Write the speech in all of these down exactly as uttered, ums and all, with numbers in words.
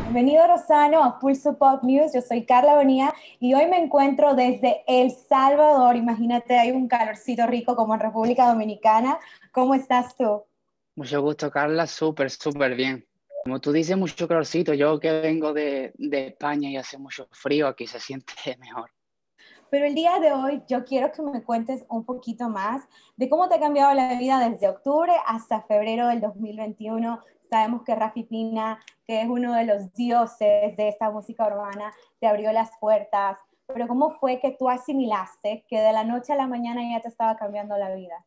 Bienvenido, Rosano, a Pulso Pop News. Yo soy Carla Bonilla y hoy me encuentro desde El Salvador. Imagínate, hay un calorcito rico como en República Dominicana. ¿Cómo estás tú? Mucho gusto, Carla, súper, súper bien. Como tú dices, mucho calorcito. Yo que vengo de, de España y hace mucho frío, aquí se siente mejor. Pero el día de hoy yo quiero que me cuentes un poquito más de cómo te ha cambiado la vida desde octubre hasta febrero del dos mil veintiuno. Sabemos que Rafy Pina, que es uno de los dioses de esta música urbana, te abrió las puertas. Pero ¿cómo fue que tú asimilaste que de la noche a la mañana ya te estaba cambiando la vida?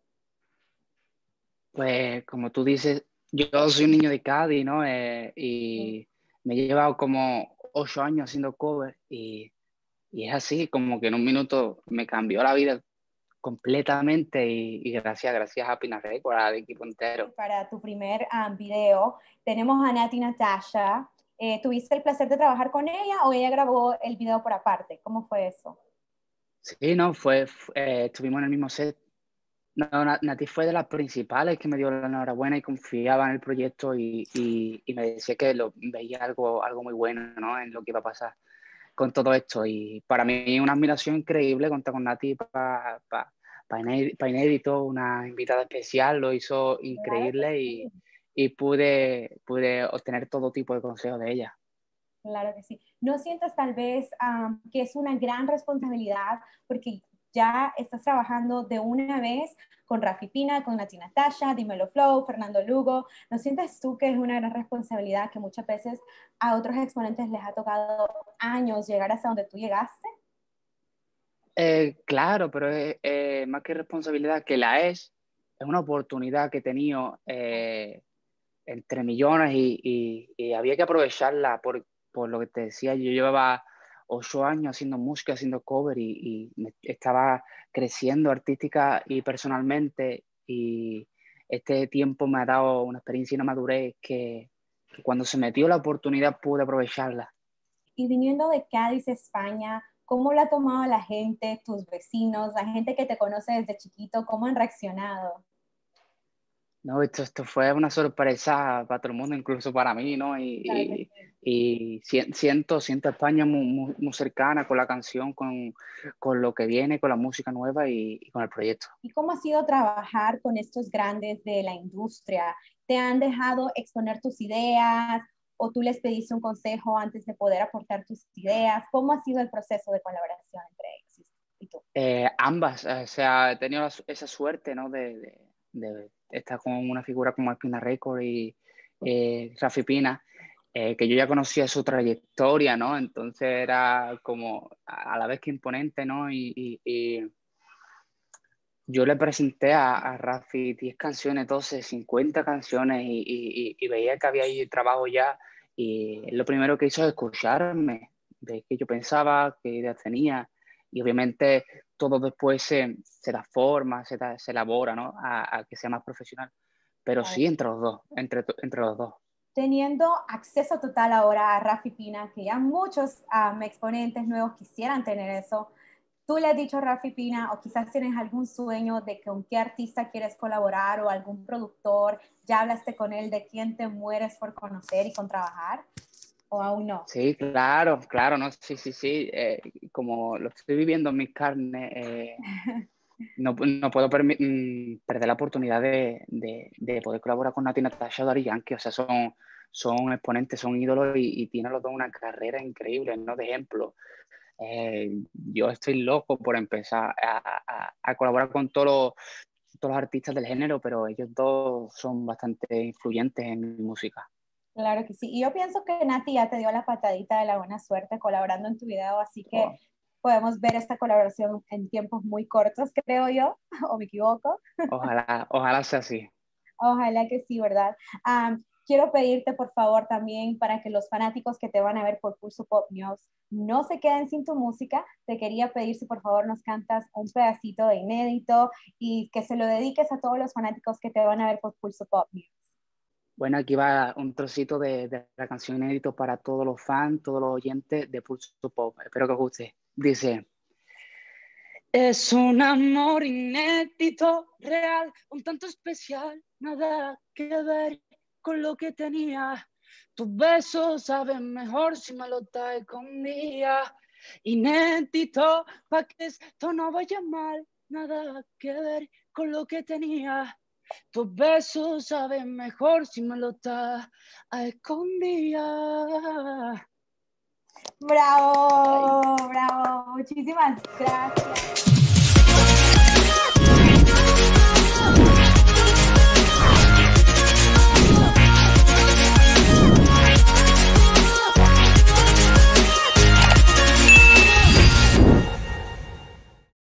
Pues como tú dices, yo soy un niño de Cádiz, ¿no? Eh, y me he llevado como ocho años haciendo cover y, y es así, como que en un minuto me cambió la vida completamente y, y gracias, gracias a Pina Record, al equipo entero. Para tu primer um, video tenemos a Nati Natasha. Eh, ¿Tuviste el placer de trabajar con ella o ella grabó el video por aparte? ¿Cómo fue eso? Sí, no, fue, fue- eh, estuvimos en el mismo set. No, Na- Nati fue de las principales que me dio la enhorabuena y confiaba en el proyecto y, y, y me decía que lo, veía algo, algo muy bueno, ¿no? En lo que iba a pasar con todo esto. Y para mí una admiración increíble contar con Nati para pa, pa inédito, una invitada especial, lo hizo Claro que increíble y, sí. y pude, pude obtener todo tipo de consejos de ella. Claro que sí. ¿No sientes tal vez um, que es una gran responsabilidad porque ya estás trabajando de una vez con Rafi Pina, con Nati Natasha, Dímelo Flow, Fernando Lugo? ¿No sientes tú que es una gran responsabilidad que muchas veces a otros exponentes les ha tocado años llegar hasta donde tú llegaste? Eh, claro, pero es, eh, más que responsabilidad que la es, es una oportunidad que he tenido. Eh, entre millones y, y- y había que aprovecharla por, por lo que te decía, yo llevaba ocho años haciendo música, haciendo cover y, y me estaba creciendo artística y personalmente y este tiempo me ha dado una experiencia y una madurez que, que cuando se metió la oportunidad pude aprovecharla. Y viniendo de Cádiz, España, ¿cómo lo ha tomado la gente, tus vecinos, la gente que te conoce desde chiquito? ¿Cómo han reaccionado? No, esto, esto fue una sorpresa para todo el mundo, incluso para mí, ¿no? Claro que Y, sí. y, y si- siento, siento a España muy, muy, muy cercana con la canción, con, con lo que viene, con la música nueva y, y con el proyecto. ¿Y cómo ha sido trabajar con estos grandes de la industria? ¿Te han dejado exponer tus ideas o tú les pediste un consejo antes de poder aportar tus ideas? ¿Cómo ha sido el proceso de colaboración entre ellos y tú? Eh, ambas, o sea, he tenido la- esa suerte, ¿no? De, de, de estar con una figura como Espina Record y eh, Rafi Pina, eh, que yo ya conocía su trayectoria, ¿no? Entonces era como a, a la vez que imponente, ¿no? Y, y, y yo le presenté a, a Rafi diez canciones, doce, cincuenta canciones y, y, y veía que había ahí trabajo ya y lo primero que hizo es escucharme de qué yo pensaba, qué ideas tenía y obviamente todo después se, se da forma, se, da, se elabora, ¿no? A, a que sea más profesional. Pero Claro. sí entre los dos, entre, entre los dos. Teniendo acceso total ahora a Rafi Pina, que ya muchos um, exponentes nuevos quisieran tener eso, ¿tú le has dicho a Rafi Pina o quizás tienes algún sueño de con qué artista quieres colaborar o algún productor? ¿Ya hablaste con él de quién te mueres por conocer y con trabajar? ¿O aún no? Sí, claro, claro, no, sí, sí, sí. Eh, como lo estoy viviendo en mis carnes, eh, no, no puedo permi- mm, perder la oportunidad de, de- de poder colaborar con Nati Natasha o Daddy Yankee. O sea, son, son exponentes, son ídolos y, y tienen los dos una carrera increíble, ¿no? De ejemplo, eh, yo estoy loco por empezar a, a- a colaborar con todos los, todos los artistas del género, pero ellos dos son bastante influyentes en mi música. Claro que sí. Y yo pienso que Nati ya te dio la patadita de la buena suerte colaborando en tu video, así que Oh, podemos ver esta colaboración en tiempos muy cortos, creo yo, o me equivoco. ojalá, ojalá sea así. Ojalá que sí, ¿verdad? Um, quiero pedirte, por favor, también para que los fanáticos que te van a ver por Pulso Pop News no se queden sin tu música. Te quería pedir si por favor nos cantas un pedacito de inédito y que se lo dediques a todos los fanáticos que te van a ver por Pulso Pop News. Bueno, aquí va un trocito de, de la canción inédito para todos los fans, todos los oyentes de Pulso Pop. Espero que os guste. Dice, es un amor inédito, real, un tanto especial, nada que ver con lo que tenía. Tus besos saben mejor si me lo das escondida. Inédito, pa' que esto no vaya mal, nada que ver con lo que tenía. Tus besos saben mejor si me lo das a escondidas. Bravo, bravo, muchísimas gracias.